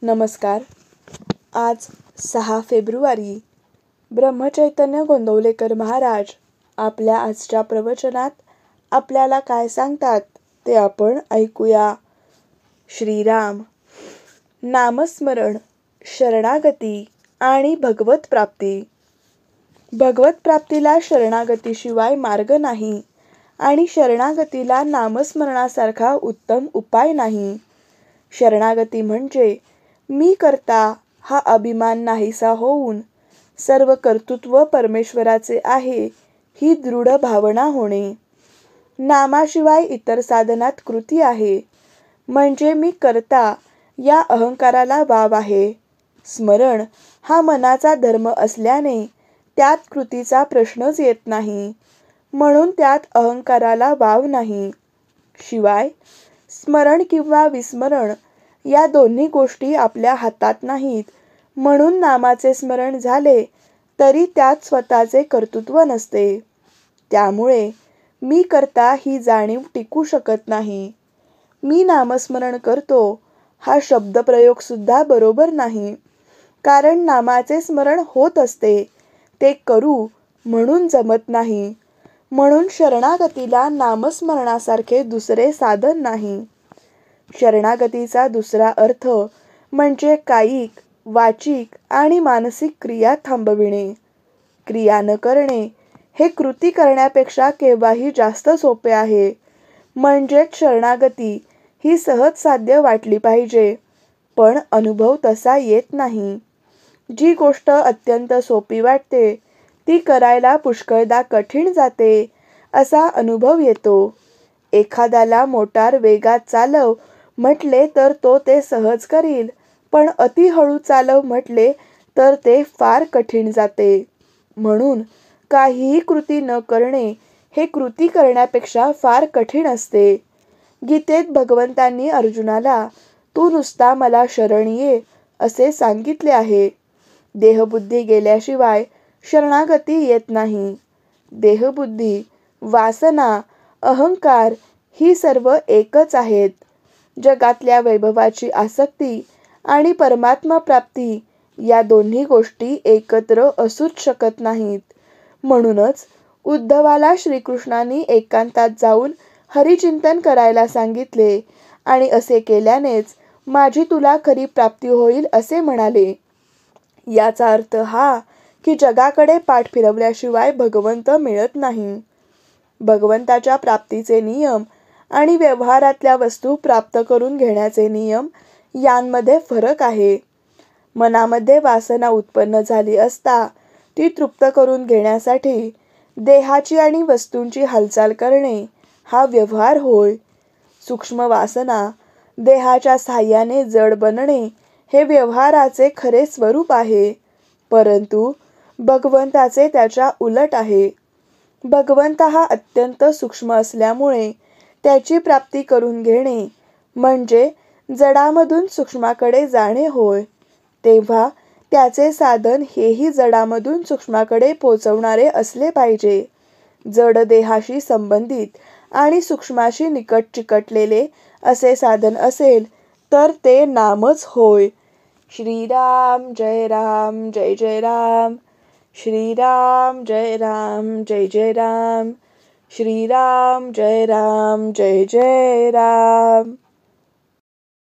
नमस्कार. आज 6 फेब्रुवारी. ब्रह्मचैतन्य गोंदवलेकर महाराज आपल्या आजच्या प्रवचनात आपल्याला काय सांगतात ते आपण ऐकूया. श्रीराम. नामस्मरण, शरणागती आणि भगवत प्राप्ती. भगवत प्राप्तीला शरणागतीशिवाय मार्ग नाही आणि शरणागतीला नामस्मरणासारखा उत्तम उपाय नाही. शरणागती म्हणजे मी करता हा अभिमान नाहीसा होऊन सर्व कर्तृत्व परमेश्वराचे आहे ही दृढ भावना होणे. नामाशिवाय इतर साधनात कृती आहे म्हणजे मी करता या अहंकाराला वाव आहे. स्मरण हा मनाचा धर्म असल्याने त्यात कृतीचा प्रश्नच येत नाही, म्हणून त्यात अहंकाराला वाव नाही. शिवाय स्मरण किंवा विस्मरण या दोन्ही गोष्टी आपल्या हातात नाहीत, म्हणून नामाचे स्मरण झाले तरी त्यात स्वतःचे कर्तृत्व नसते. त्यामुळे मी करता ही जाणीव टिकू शकत नाही. मी नामस्मरण करतो हा शब्दप्रयोग सुद्धा बरोबर नाही, कारण नामाचे स्मरण होत असते ते करू म्हणून जमत नाही. म्हणून शरणागतीला नामस्मरणासारखे दुसरे साधन नाही. शरणागतीचा दुसरा अर्थ म्हणजे कायिक, वाचिक आणि मानसिक क्रिया थांबविणे. क्रिया न करणे हे कृती करण्यापेक्षा केव्हाही जास्त सोपे आहे. म्हणजेच शरणागती ही सहज साध्य वाटली पाहिजे, पण अनुभव तसा येत नाही. जी गोष्ट अत्यंत सोपी वाटते ती करायला पुष्कळदा कठीण जाते असा अनुभव येतो. एखाद्याला मोटार वेगात चालव म्हटले तर तो ते सहज करील, पण अति हळू चालव म्हटले तर ते फार कठीण जाते. म्हणून काहीही कृती न करणे हे कृती करण्यापेक्षा फार कठीण असते. गीतेत भगवंतांनी अर्जुनाला तू नुसता मला शरण ये असे सांगितले आहे. देहबुद्धी गेल्याशिवाय शरणागती येत नाही. देहबुद्धी, वासना, अहंकार ही सर्व एकच आहेत. जगातल्या वैभवाची आसक्ती आणि परमात्मा प्राप्ती या दोन्ही गोष्टी एकत्र असूच शकत नाहीत. म्हणूनच उद्धवाला श्रीकृष्णांनी एकांतात जाऊन हरिचिंतन करायला सांगितले आणि असे केल्यानेच माझी तुला खरी प्राप्ती होईल असे म्हणाले. याचा अर्थ हा की जगाकडे पाठ फिरवल्याशिवाय भगवंत मिळत नाही. भगवंताच्या प्राप्तीचे नियम आणि व्यवहारातल्या वस्तू प्राप्त करून घेण्याचे नियम यांमध्ये फरक आहे. मनामध्ये वासना उत्पन्न झाली असता ती तृप्त करून घेण्यासाठी देहाची आणि वस्तूंची हालचाल करणे हा व्यवहार होय. सूक्ष्म वासना देहाच्या साहाय्याने जड बनणे हे व्यवहाराचे खरे स्वरूप आहे, परंतु भगवंताचे त्याच्या उलट आहे. भगवंत हा अत्यंत सूक्ष्म असल्यामुळे त्याची प्राप्ती करून घेणे म्हणजे जडामधून सूक्ष्माकडे जाणे होय. तेव्हा त्याचे साधन हेही जडामधून सूक्ष्माकडे पोचवणारे असले पाहिजे. जड देहाशी संबंधित आणि सूक्ष्माशी निकट चिकटलेले असे साधन असेल तर ते नामच होय. श्रीराम जय राम जय जय राम. श्रीराम जय राम जय जय राम. श्रीराम जय राम जय जय राम.